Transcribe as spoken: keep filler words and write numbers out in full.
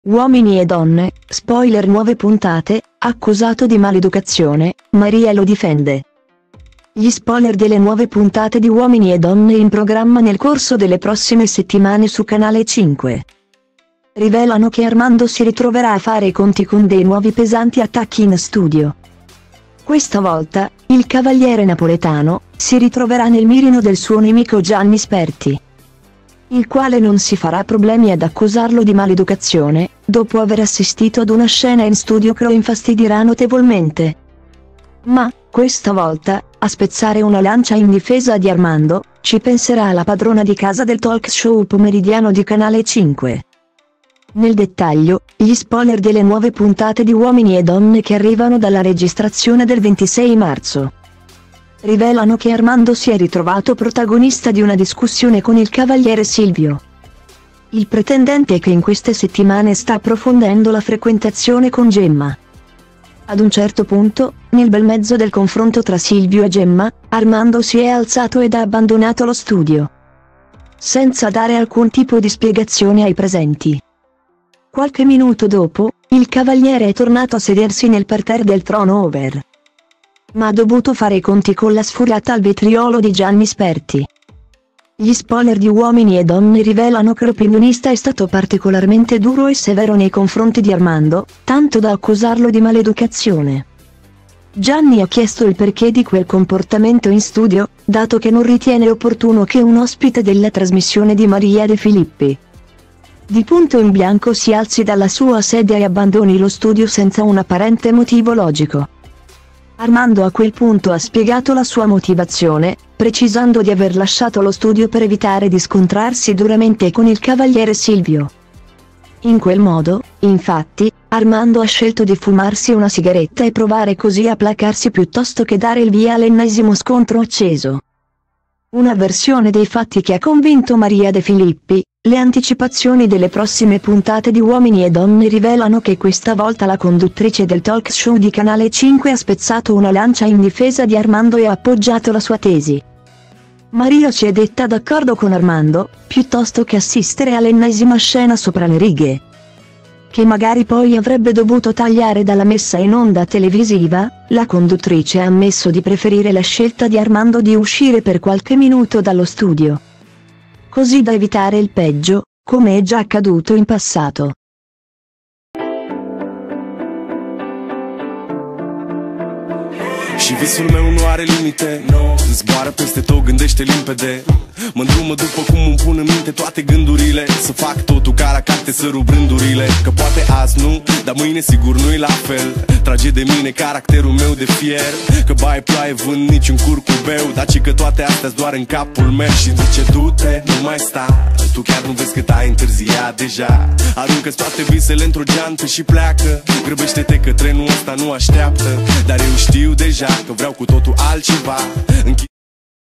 Uomini e donne, spoiler nuove puntate, accusato di maleducazione, Maria lo difende. Gli spoiler delle nuove puntate di Uomini e donne in programma nel corso delle prossime settimane su Canale cinque. Rivelano che Armando si ritroverà a fare i conti con dei nuovi pesanti attacchi in studio. Questa volta, il cavaliere napoletano si ritroverà nel mirino del suo nemico Gianni Sperti, il quale non si farà problemi ad accusarlo di maleducazione, dopo aver assistito ad una scena in studio che lo infastidirà notevolmente. Ma, questa volta, a spezzare una lancia in difesa di Armando, ci penserà la padrona di casa del talk show pomeridiano di Canale cinque. Nel dettaglio, gli spoiler delle nuove puntate di Uomini e donne che arrivano dalla registrazione del ventisei marzo. Rivelano che Armando si è ritrovato protagonista di una discussione con il cavaliere Silvio, il pretendente che in queste settimane sta approfondendo la frequentazione con Gemma. Ad un certo punto, nel bel mezzo del confronto tra Silvio e Gemma, Armando si è alzato ed ha abbandonato lo studio, senza dare alcun tipo di spiegazione ai presenti. Qualche minuto dopo, il cavaliere è tornato a sedersi nel parterre del Throne Over, ma ha dovuto fare i conti con la sfuriata al vetriolo di Gianni Sperti. Gli spoiler di Uomini e donne rivelano che l'opinionista è stato particolarmente duro e severo nei confronti di Armando, tanto da accusarlo di maleducazione. Gianni ha chiesto il perché di quel comportamento in studio, dato che non ritiene opportuno che un ospite della trasmissione di Maria De Filippi di punto in bianco si alzi dalla sua sedia e abbandoni lo studio senza un apparente motivo logico. Armando a quel punto ha spiegato la sua motivazione, precisando di aver lasciato lo studio per evitare di scontrarsi duramente con il cavaliere Silvio. In quel modo, infatti, Armando ha scelto di fumarsi una sigaretta e provare così a placarsi piuttosto che dare il via all'ennesimo scontro acceso. Una versione dei fatti che ha convinto Maria De Filippi. Le anticipazioni delle prossime puntate di Uomini e donne rivelano che questa volta la conduttrice del talk show di Canale cinque ha spezzato una lancia in difesa di Armando e ha appoggiato la sua tesi. Maria si è detta d'accordo con Armando, piuttosto che assistere all'ennesima scena sopra le righe, che magari poi avrebbe dovuto tagliare dalla messa in onda televisiva. La conduttrice ha ammesso di preferire la scelta di Armando di uscire per qualche minuto dallo studio, così da evitare il peggio, come è già accaduto in passato. Și visul meu nu are limite, no. Zboară peste tot, gândește limpede. Mă îndrumă după cum îmi pun în minte toate gândurile. Să fac totul ca la carte, să rup rândurile. Că poate azi nu, dar mâine sigur nu-i la fel. Trage de mine caracterul meu de fier. Că baie ploaie vând niciun curcubeu, dar ci că toate astea-s doar în capul meu. Și zice du-te, nu mai sta, tu chiar nu vezi cât ai întârziat deja. Aruncă-ți toate visele într-o geantă și pleacă. Grăbește-te că trenul ăsta nu așteaptă. Dar eu știu deja că vreau cu totul altceva.